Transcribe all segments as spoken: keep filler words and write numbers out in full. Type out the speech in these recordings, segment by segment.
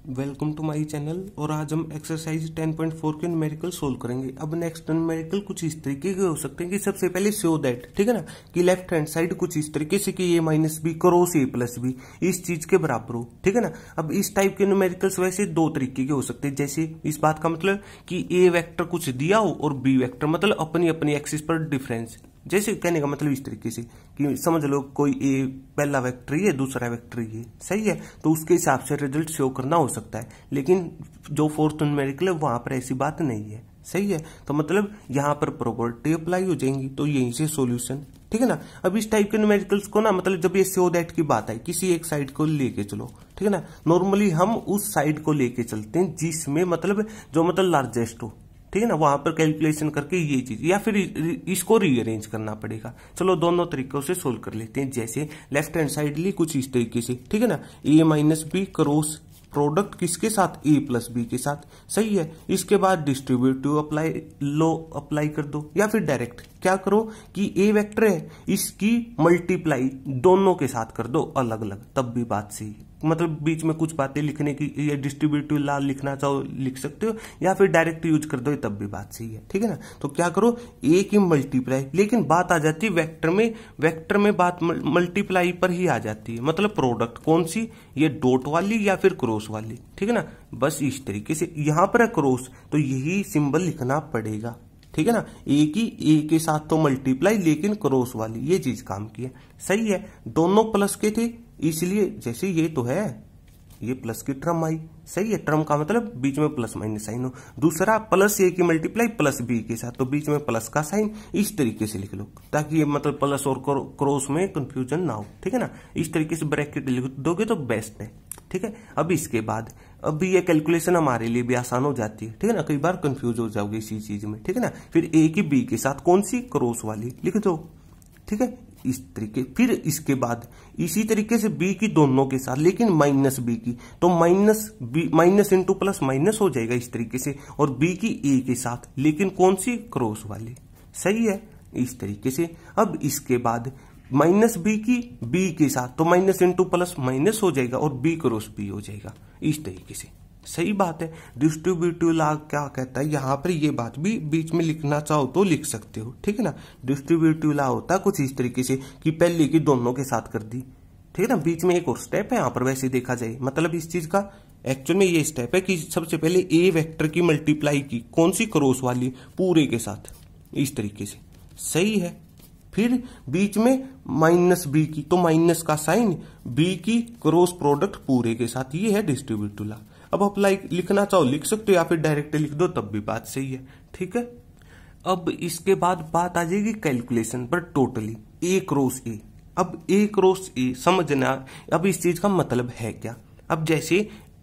Welcome to my channel. और आज हम एक्सरसाइज टेन पॉइंट फोर के न्यूमेरिकल सोल्व करेंगे। अब नेक्स्ट न्यूमेरिकल कुछ इस तरीके के हो सकते हैं कि सबसे पहले शो दैट, ठीक है ना, कि लेफ्ट हैंड साइड कुछ इस तरीके से कि A minus B cross A plus B इस चीज के बराबर हो, ठीक है ना। अब इस टाइप के न्यूमेरिकल्स वैसे दो तरीके के हो सकते हैं। जैसे इस बात का मतलब कि ए वेक्टर कुछ दिया हो और बी वेक्टर मतलब अपनी अपनी एक्सिस पर डिफरेंस। जैसे कहने का मतलब इस तरीके से कि समझ लो कोई ए पहला वेक्टर ही है, दूसरा वेक्टर ही है, सही है, तो उसके हिसाब से रिजल्ट शो करना हो सकता है। लेकिन जो फोर्थ न्यूमेरिकल है वहां पर ऐसी बात नहीं है, सही है। तो मतलब यहाँ पर प्रोबेबिलिटी अप्लाई हो जाएंगी, तो यहीं से सॉल्यूशन, ठीक है ना। अब इस टाइप के न्यूमेरिकल्स को ना मतलब जब ये शो दैट की बात है, किसी एक साइड को लेके चलो, ठीक है ना, नॉर्मली हम उस साइड को लेके चलते हैं जिसमें मतलब जो मतलब लार्जेस्ट हो, ठीक है ना, वहां पर कैलकुलेशन करके ये चीज या फिर इसको रीअरेंज करना पड़ेगा। चलो दोनों तरीकों से सोल्व कर लेते हैं। जैसे लेफ्ट हैंड साइड ली कुछ इस तरीके से, ठीक है ना, A minus B cross product किसके साथ, ए प्लस बी के साथ, सही है। इसके बाद डिस्ट्रीब्यूटिव अप्लाई लो अप्लाई कर दो, या फिर डायरेक्ट क्या करो कि ए वेक्टर है इसकी मल्टीप्लाई दोनों के साथ कर दो अलग अलग, तब भी बात सही है। मतलब बीच में कुछ बातें लिखने की, ये डिस्ट्रीब्यूटिव ला लिखना चाहो लिख सकते हो, या फिर डायरेक्ट यूज कर दो, तब भी बात सही है, ठीक है ना। तो क्या करो, ए की मल्टीप्लाई, लेकिन बात आ जाती है वेक्टर में, वेक्टर में बात मल्टीप्लाई पर ही आ जाती है। मतलब प्रोडक्ट कौन सी, ये डॉट वाली या फिर क्रॉस वाली, ठीक है ना। बस इस तरीके से यहां पर है क्रॉस, तो यही सिंबल लिखना पड़ेगा, ठीक है ना। ए की ए के साथ तो मल्टीप्लाई लेकिन क्रॉस वाली, ये चीज काम की है, सही है। दोनों प्लस के थे इसलिए जैसे ये तो है, ये प्लस की टर्म आई, सही है। टर्म का मतलब बीच में प्लस माइनस साइन हो। दूसरा प्लस ए की मल्टीप्लाई प्लस बी के साथ, तो बीच में प्लस का साइन, इस तरीके से लिख लो ताकि ये मतलब प्लस और क्रॉस में कंफ्यूजन ना हो, ठीक है ना। इस तरीके से ब्रैकेट लिख दोगे तो बेस्ट है, ठीक है। अब इसके बाद अब ये कैलकुलेशन हमारे लिए भी आसान हो जाती है, ठीक है ना। कई बार कंफ्यूज हो जाओगे इसी चीज में, ठीक है ना। फिर ए की बी के साथ कौन सी, क्रॉस वाली लिख दो, ठीक है, इस तरीके। फिर इसके बाद इसी तरीके से बी की दोनों के साथ, लेकिन माइनस बी की, तो minus B minus into plus minus हो जाएगा इस तरीके से, और बी की ए के साथ, लेकिन कौन सी, क्रॉस वाली, सही है, इस तरीके से। अब इसके बाद माइनस बी की बी के साथ, तो माइनस इंटू प्लस माइनस हो जाएगा और बी क्रॉस बी हो जाएगा, इस तरीके से, सही बात है। डिस्ट्रीब्यूटिव लॉ क्या कहता है, यहां पर ये बात भी बीच में लिखना चाहो तो लिख सकते हो, ठीक है ना। डिस्ट्रीब्यूटिव लॉ होता है कुछ इस तरीके से कि पहले की दोनों के साथ कर दी, ठीक है ना। बीच में एक और स्टेप है यहाँ पर वैसे देखा जाए, मतलब इस चीज का एक्चुअल में ये स्टेप है कि सबसे पहले ए वेक्टर की मल्टीप्लाई की, कौन सी, क्रॉस वाली पूरे के साथ, इस तरीके से, सही है। फिर बीच में माइनस बी की, तो माइनस का साइन, बी की क्रॉस प्रोडक्ट पूरे के साथ, ये है डिस्ट्रीब्यूटिव लॉ। अब अप्लाई लिखना चाहो लिख सकते हो, या फिर डायरेक्ट लिख दो, तब भी बात सही है, ठीक है। अब इसके बाद बात आ जाएगी कैलकुलेशन पर, टोटली ए क्रॉस ए। अब ए क्रॉस ए समझना, अब इस चीज का मतलब है क्या। अब जैसे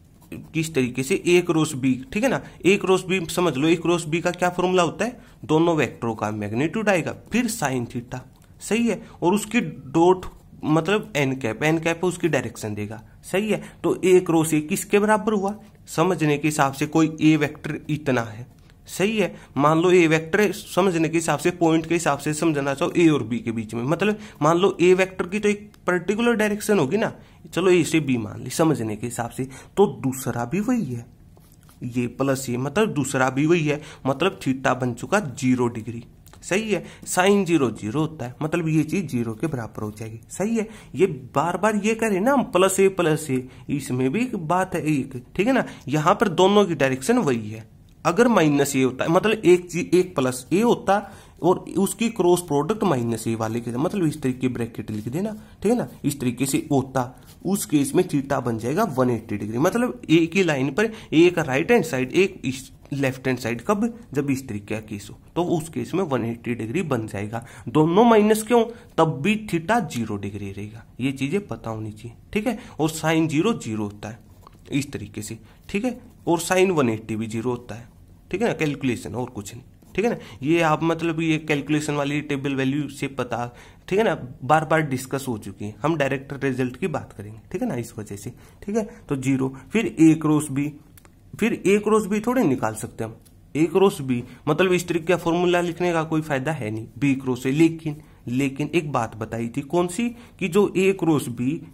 किस तरीके से ए क्रॉस बी, ठीक है ना, ए क्रॉस बी समझ लो। ए क्रॉस बी का क्या फॉर्मूला होता है, दोनों वेक्टरों का मैग्नीट्यूड आएगा, फिर साइन थीटा, सही है, और उसकी डॉट मतलब एन कैप, एन कैप उसकी डायरेक्शन देगा, सही है। तो ए क्रॉस ए किसके बराबर हुआ, समझने के हिसाब से कोई ए वेक्टर इतना है, सही है। मान लो ए वेक्टर, समझने के हिसाब से पॉइंट के हिसाब से समझना चाहो ए और बी के बीच में, मतलब मान लो ए वेक्टर की तो एक पर्टिकुलर डायरेक्शन होगी ना, चलो ए से बी मान ली समझने के हिसाब से, तो दूसरा भी वही है, ये प्लस ये मतलब दूसरा भी वही है, मतलब थीटा बन चुका जीरो डिग्री, सही है। साइन जीरो जीरो होता है, मतलब ये चीज जीरो के बराबर हो जाएगी, सही है। ये बार बार ये करें ना हम, प्लस ए प्लस ए, इसमें भी बात है एक, ठीक है ना। यहां पर दोनों की डायरेक्शन वही है। अगर माइनस ए होता है, मतलब एक चीज एक प्लस ए होता और उसकी क्रॉस प्रोडक्ट माइनस ए वाले के, मतलब इस तरीके ब्रैकेट लिख देना, ठीक है ना, इस तरीके से होता, उस केस में थीटा बन जाएगा एक सौ अस्सी डिग्री। मतलब ए की लाइन पर एक राइट हैंड साइड एक लेफ्ट हैंड साइड, कब, जब इस तरीके का केस हो, तो उस केस में एक सौ अस्सी डिग्री बन जाएगा। दोनों माइनस क्यों, तब भी थीटा जीरो डिग्री रहेगा, ये चीजें पता होनी चाहिए, ठीक है। और साइन जीरो जीरो होता है इस तरीके से, ठीक है, और साइन एक सौ अस्सी भी जीरो होता है, ठीक है ना। कैलकुलेशन और कुछ नहीं, ठीक है ना। ये आप मतलब ये कैलकुलेशन वाली टेबल वैल्यू से पता, ठीक है ना, बार बार डिस्कस हो चुकी है, हम डायरेक्ट रिजल्ट की बात करेंगे, ठीक है ना, इस वजह से, ठीक है। तो जीरो, फिर ए क्रॉस बी, फिर ए क्रॉस बी थोड़े निकाल सकते हम, ए क्रॉस बी मतलब इस तरीके का फॉर्मूला लिखने का कोई फायदा है नहीं, बी क्रॉस ए। लेकिन लेकिन एक बात बताई थी, कौन सी, कि जो ए क्रॉस बी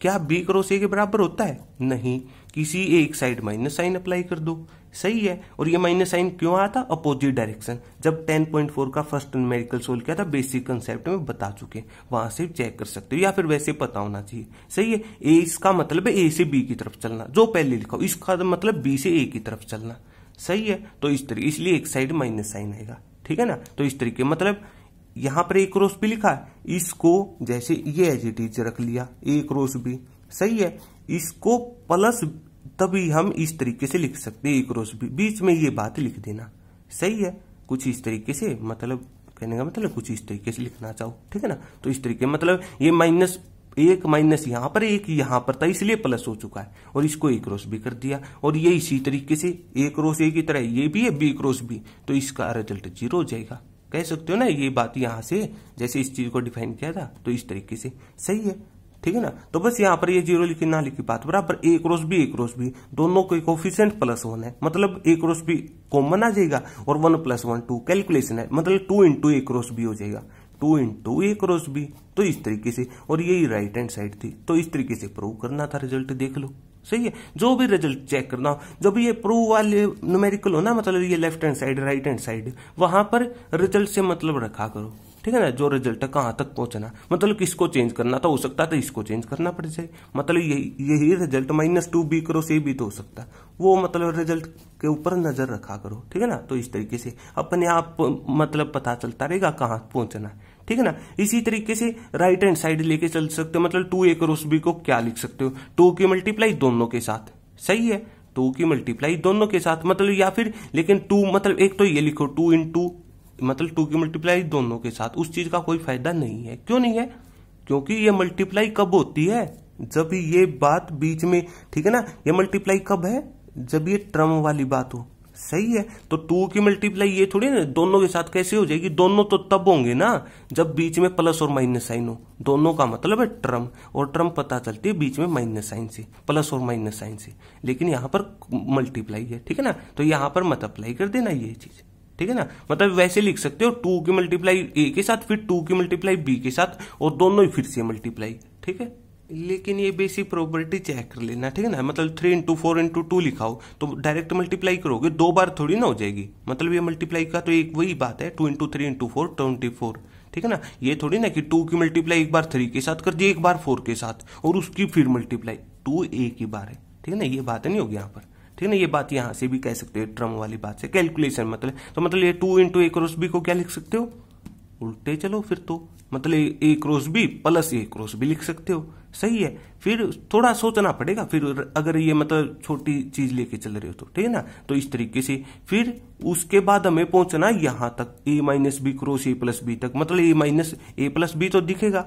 क्या बी क्रॉस ए के बराबर होता है? नहीं, किसी एक साइड माइनस साइन अप्लाई कर दो, सही है। और ये माइनस साइन क्यों आया था? Opposite direction. जब टेन पॉइंट फोर का फर्स्ट न्यूमेरिकल सोल्व किया था, बेसिक कंसेप्ट में बता चुके, वहां से चेक कर सकते हो, या फिर वैसे पता होना चाहिए, सही है। ए इसका मतलब है ए से बी की तरफ चलना, जो पहले लिखा हो, इसका मतलब बी से ए की तरफ चलना, सही है। तो इस तरीके, इसलिए एक साइड माइनस साइन आएगा, ठीक है ना। तो इस तरीके मतलब यहां पर ए क्रॉस बी लिखा है, इसको जैसे ये एज इट इज रख लिया, ए क्रॉस बी, सही है। इसको प्लस तभी हम इस तरीके से लिख सकते हैं, ए क्रॉस बी, बीच में ये बात लिख देना, सही है। कुछ इस तरीके से, मतलब कहने का मतलब कुछ इस तरीके से लिखना चाहो, ठीक है ना। तो इस तरीके मतलब ये माइनस एक माइनस यहां पर, एक यहां पर था, इसलिए प्लस हो चुका है, और इसको ए क्रॉस बी कर दिया। और ये इसी तरीके से ए क्रॉस ए की तरह ये भी है, बी क्रॉस बी, तो इसका रिजल्ट जीरो हो जाएगा, कह सकते हो ना। ये बात यहां से जैसे इस चीज को डिफाइन किया था, तो इस तरीके से, सही है, ठीक है ना। तो बस यहाँ पर ये जीरो लिखी ना लिखी बात बराबर, A cross B A cross B दोनों के कोफिशिएंट प्लस वन है, मतलब ए क्रॉस बी कॉमन आ जाएगा, और one plus one two calculation है, मतलब two into A cross B हो जाएगा, two into A cross B. तो इस तरीके से, और यही राइट हैंड साइड थी, तो इस तरीके से प्रूव करना था, रिजल्ट देख लो, सही है। जो भी रिजल्ट चेक करना हो, जब ये प्रूव वाले न्यूमेरिकल हो ना, मतलब ये left hand side right hand side, वहां पर रिजल्ट से मतलब रखा करो, ठीक है ना। जो रिजल्ट है कहां तक पहुंचना, मतलब किसको चेंज करना था, हो सकता था इसको चेंज करना पड़ जाए, मतलब यही यही result minus two B cross A भी तो हो सकता, वो मतलब रिजल्ट के ऊपर नजर रखा करो, ठीक है ना। तो इस तरीके से अपने आप मतलब पता चलता रहेगा कहां पहुंचना है, ठीक है ना। इसी तरीके से राइट हैंड साइड लेके चल सकते हो, मतलब टू ए क्रॉस बी को क्या लिख सकते हो, टू की मल्टीप्लाई दोनों के साथ, सही है, टू की मल्टीप्लाई दोनों के साथ, मतलब या फिर लेकिन टू मतलब एक तो ये लिखो टू इंटू, मतलब टू की मल्टीप्लाई दोनों के साथ, उस चीज का कोई फायदा नहीं है। क्यों नहीं है? क्योंकि ये मल्टीप्लाई कब होती है, जब ये बात बीच में, ठीक है ना। ये मल्टीप्लाई कब है? जब ये टर्म वाली बात हो, सही है। तो टू की मल्टीप्लाई ये थोड़ी ना दोनों के साथ कैसे हो जाएगी, दोनों तो तब होंगे ना जब बीच में प्लस और माइनस साइन हो, दोनों का मतलब है टर्म, और टर्म पता चलती है बीच में माइनस साइन से, प्लस और माइनस साइन से, लेकिन यहां पर मल्टीप्लाई है, ठीक है ना। तो यहां पर मत अप्लाई कर देना ये चीज, ठीक है ना। मतलब वैसे लिख सकते हो, टू की मल्टीप्लाई ए के साथ, फिर टू की मल्टीप्लाई बी के साथ, और दोनों ही फिर से मल्टीप्लाई, ठीक है। लेकिन ये बेसिक प्रॉपर्टी चेक कर लेना, ठीक है ना। मतलब three into four into two लिखाओ तो डायरेक्ट मल्टीप्लाई करोगे, दो बार थोड़ी ना हो जाएगी, मतलब ये मल्टीप्लाई का तो एक वही बात है, two into three into four twenty four, ठीक है ना। ये थोड़ी ना कि टू की मल्टीप्लाई एक बार थ्री के साथ कर दी, एक बार फोर के साथ, और उसकी फिर मल्टीप्लाई टू एक ही बार है, ठीक है ना। ये बात नहीं होगी यहाँ पर, ठीक है ना। ये बात यहां से भी कह सकते हो ट्रम वाली बात से, कैलकुलेशन मतलब, तो मतलब ये two into A cross B को क्या लिख सकते हो, उल्टे चलो फिर तो, मतलब A cross B plus A cross B लिख सकते हो, सही है। फिर थोड़ा सोचना पड़ेगा, फिर अगर ये मतलब छोटी चीज लेके चल रहे हो तो, ठीक है ना। तो इस तरीके से फिर उसके बाद हमें पहुंचना यहां तक, A minus B cross A plus B तक, मतलब A minus A plus B तो दिखेगा,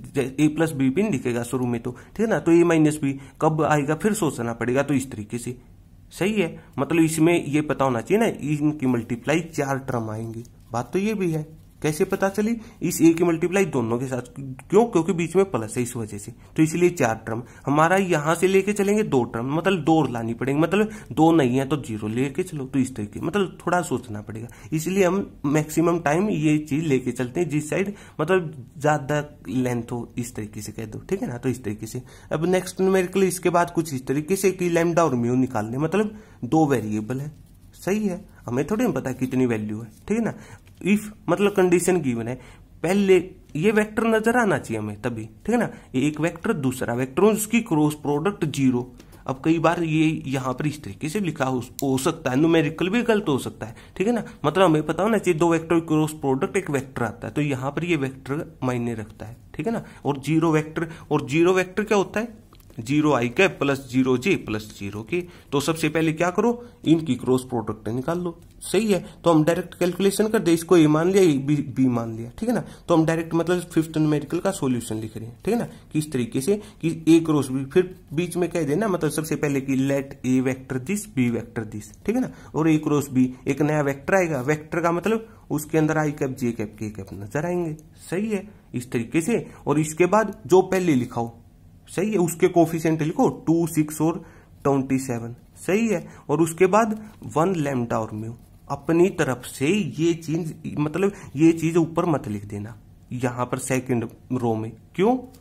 ए प्लस बी भी नहीं दिखेगा शुरू में तो, ठीक है ना। तो ए माइनस बी कब आएगा फिर सोचना पड़ेगा, तो इस तरीके से, सही है। मतलब इसमें ये पता होना चाहिए ना, इनकी मल्टीप्लाई चार टर्म आएंगी, बात तो ये भी है। कैसे पता चली? इस ए की मल्टीप्लाई दोनों के साथ, क्यों? क्योंकि बीच में प्लस है, इस वजह से, तो इसलिए चार टर्म हमारा यहां से लेके चलेंगे, दो टर्म, मतलब दो लानी पड़ेंगे, मतलब दो नहीं है तो जीरो लेके चलो, तो इस तरीके, मतलब थोड़ा सोचना पड़ेगा, इसलिए हम मैक्सिमम टाइम ये चीज लेके चलते हैं जिस साइड मतलब ज्यादा लेंथ हो, इस तरीके से कह दो, ठीक है ना। तो इस तरीके से अब नेक्स्ट न्यूमेरिकल इसके बाद कुछ इस तरीके से कि लैम्डा और म्यू निकालने, मतलब दो वेरिएबल है, सही है, हमें थोड़ी पता कितनी वैल्यू है, ठीक है ना। इफ मतलब कंडीशन गिवन है, पहले ये वेक्टर नजर आना चाहिए हमें तभी, ठीक है ना। एक वेक्टर दूसरा वेक्टर, उसकी क्रॉस प्रोडक्ट जीरो। अब कई बार ये यहाँ पर इस तरीके से लिखा हो, हो सकता है, न्यूमेरिकल भी गलत हो सकता है, ठीक है ना। मतलब हमें पता होना चाहिए दो वेक्टर क्रॉस प्रोडक्ट एक वेक्टर आता है, तो यहाँ पर ये वेक्टर मायने रखता है, ठीक है ना। और जीरो वेक्टर, और जीरो वेक्टर क्या होता है, zero I cap plus zero J plus zero K. तो सबसे पहले क्या करो, इनकी क्रॉस प्रोडक्ट निकाल लो, सही है। तो हम डायरेक्ट कैलकुलेशन कर दे, इसको ए मान लिया, बी, बी मान लिया, ठीक है ना। तो हम डायरेक्ट मतलब फिफ्थ न्यूमेरिकल का सॉल्यूशन लिख रहे हैं, ठीक है ना। किस तरीके से कि ए क्रॉस बी, फिर बीच में कह देना, मतलब सबसे पहले कि let A vector this B vector this, ठीक है ना। और ए क्रॉस बी एक नया वेक्टर आएगा, वेक्टर का मतलब उसके अंदर I cap J cap K cap नजर आएंगे, सही है, इस तरीके से। और इसके बाद जो पहले लिखा हो, सही है, उसके कोफिशिएंट लिखो टू सिक्स और ट्वेंटी सेवन, सही है। और उसके बाद वन लैम्डा और म्यू, अपनी तरफ से ये चीज मतलब ये चीज ऊपर मत लिख देना यहां पर सेकंड रो में, क्यों?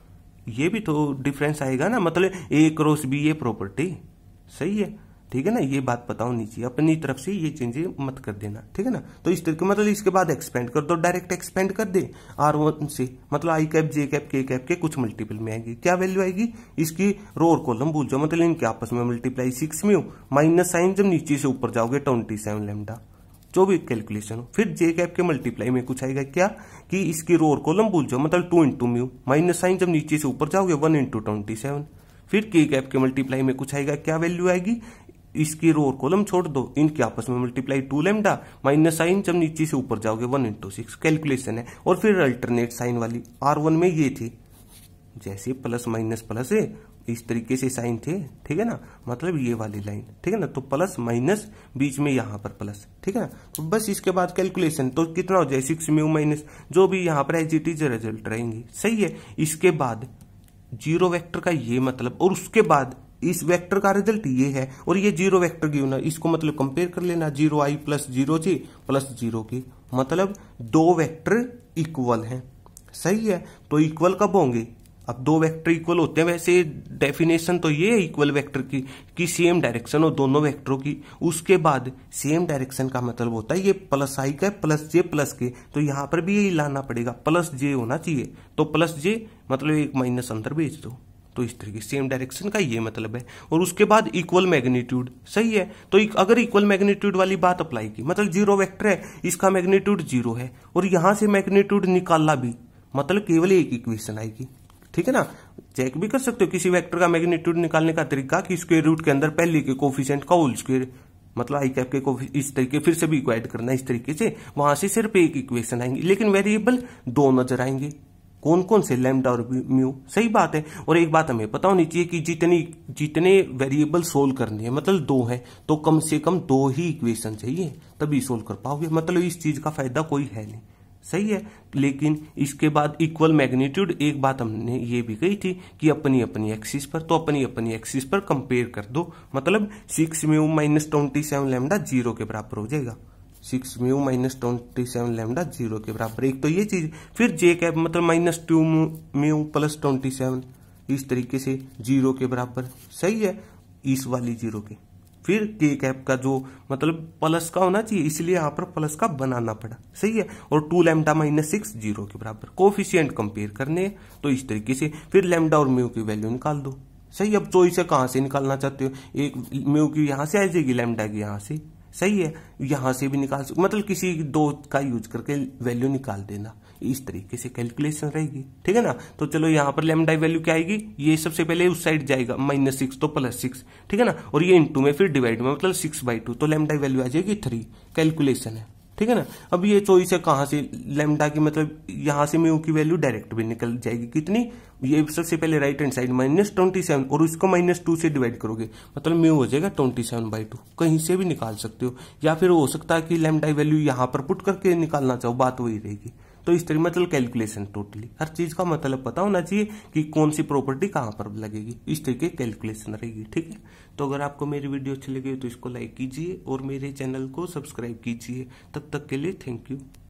ये भी तो डिफरेंस आएगा ना, मतलब ए क्रॉस बी ये प्रॉपर्टी सही है, ठीक है ना। ये बात पता होनी चाहिए, अपनी तरफ से ये चेंजेस मत कर देना, ठीक है ना। तो इस तरीके मतलब इसके बाद एक्सपेंड कर दो, डायरेक्ट एक्सपेंड कर दे आर वन से, मतलब I cap J cap K cap के कुछ मल्टीपल में आएगी, क्या वैल्यू आएगी इसकी, रो और कॉलम भूल जाओ, मतलब इनके आपस में multiply six mu minus sign जब नीचे से ऊपर जाओगे ट्वेंटी सेवन लैम्डा, जो भी कैलकुलेशन हो। फिर जे कैप के मल्टीप्लाई में कुछ आएगा क्या कि इसकी रो और कॉलम भूल जाओ, मतलब two into mu minus sign जब नीचे से ऊपर जाओगे वन इंटू ट्वेंटी सेवन। फिर के कैप के मल्टीप्लाई में कुछ आएगा, क्या वैल्यू आएगी, इसकी रो और कॉलम छोड़ दो, इनके आपस में multiply two lambda minus sign जब नीचे से ऊपर जाओगे वन इंटू सिक्स, कैलकुलेशन है। और फिर अल्टरनेट साइन वाली आर वन में ये थी, जैसे प्लस माइनस प्लस है इस तरीके से साइन थे, ठीक है ना, मतलब ये वाली लाइन, ठीक है ना। तो प्लस माइनस बीच में यहाँ पर प्लस, ठीक है ना। तो बस इसके बाद कैलकुलेशन तो कितना हो जाए सिक्स म्यू माइनस जो भी यहाँ पर एज इट इज रिजल्ट रहेंगे, सही है। इसके बाद जीरो वेक्टर का ये मतलब, और उसके बाद इस वेक्टर का रिजल्ट ये है और ये जीरो वेक्टर की ना, इसको मतलब कंपेयर कर लेना, zero I plus zero G plus zero की, मतलब दो वेक्टर इक्वल हैं, सही है। तो इक्वल कब होंगे, अब दो वेक्टर इक्वल होते हैं, वैसे डेफिनेशन तो ये है इक्वल वेक्टर की कि सेम डायरेक्शन हो दोनों वेक्टरों की। उसके बाद सेम डायरेक्शन का मतलब होता है ये प्लस आई का प्लस जे प्लस के, तो यहां पर भी यही लाना पड़ेगा, प्लस जे होना चाहिए, तो प्लस जे मतलब एक माइनस अंदर भेज दो, तो इस तरीके सेम डायरेक्शन का ये मतलब है। और उसके बाद इक्वल मैग्नीट्यूड, सही है। तो अगर इक्वल मैग्नीट्यूड वाली बात अप्लाई की, मतलब जीरो वेक्टर है इसका मैग्नीट्यूड जीरो है और यहां से मैग्नीट्यूड निकालना भी, मतलब केवल एक इक्वेशन आएगी, ठीक है ना। चेक भी कर सकते हो किसी वेक्टर का मैग्नीट्यूड निकालने का तरीका कि स्क्वायर रूट के अंदर पहले के कोफिशिएंट का होल स्क्वायर, मतलब आई कैप के इस तरीके फिर से भी इक्वाइड करना इस तरीके से, वहां से सिर्फ एक इक्वेशन आएंगी, लेकिन वेरिएबल दो नजर आएंगे, कौन कौन से लैम्डा और म्यू, सही बात है। और एक बात हमें पता होनी चाहिए कि जितनी जितने वेरिएबल सोल्व करने हैं, मतलब दो है तो कम से कम दो ही इक्वेशन चाहिए तभी सोल्व कर पाओगे, मतलब इस चीज का फायदा कोई है नहीं, सही है। लेकिन इसके बाद इक्वल मैग्नीट्यूड, एक बात हमने ये भी कही थी कि अपनी अपनी एक्सिस पर, तो अपनी अपनी एक्सिस पर कंपेयर कर दो, मतलब six mu minus twenty seven lambda zero के बराबर हो जाएगा, six mu minus twenty seven lambda zero के बराबर, एक तो ये चीज। फिर जे कैप मतलब minus two mu plus twenty seven इस तरीके से जीरो के बराबर, सही है, इस वाली जीरो के। फिर के कैप का जो मतलब प्लस का होना चाहिए, इसलिए यहाँ पर प्लस का बनाना पड़ा, सही है। और two lambda minus six zero के बराबर, कोफिशिएंट कंपेयर करने, तो इस तरीके से फिर लैम्डा और म्यू की वैल्यू निकाल दो, सही। अब चॉइस है कहां से निकालना चाहते हो, एक म्यू की यहां से आ जाएगी, लैम्डा की यहां से, सही है, यहां से भी निकाल सकते, मतलब किसी दो का यूज करके वैल्यू निकाल देना, इस तरीके से कैलकुलेशन रहेगी, ठीक है ना। तो चलो यहाँ पर लैम्डा वैल्यू क्या आएगी, ये सबसे पहले उस साइड जाएगा माइनस सिक्स तो प्लस सिक्स, ठीक है ना, और ये इंटू में फिर डिवाइड में मतलब सिक्स बाई टू, तो लैम्डा वैल्यू आ जाएगी थ्री, कैलकुलेशन है, ठीक है ना। अब ये चॉइस है कहां से, लैम्डा की मतलब यहां से म्यू की वैल्यू डायरेक्ट भी निकल जाएगी, कितनी, ये सबसे पहले right hand side minus twenty seven और उसको माइनस टू से डिवाइड करोगे, मतलब म्यू हो जाएगा ट्वेंटी सेवन बाई टू, कहीं से भी निकाल सकते हो, या फिर हो सकता है कि लैम्डा वैल्यू यहां पर पुट करके निकालना चाहो, बात वही रहेगी। तो इस तरह मतलब कैलकुलेशन टोटली हर चीज का मतलब पता होना चाहिए कि कौन सी प्रॉपर्टी कहां पर लगेगी, इस तरीके कैलकुलेशन रहेगी, ठीक है। तो अगर आपको मेरी वीडियो अच्छी लगी तो इसको लाइक कीजिए और मेरे चैनल को सब्सक्राइब कीजिए। तब तक के लिए थैंक यू।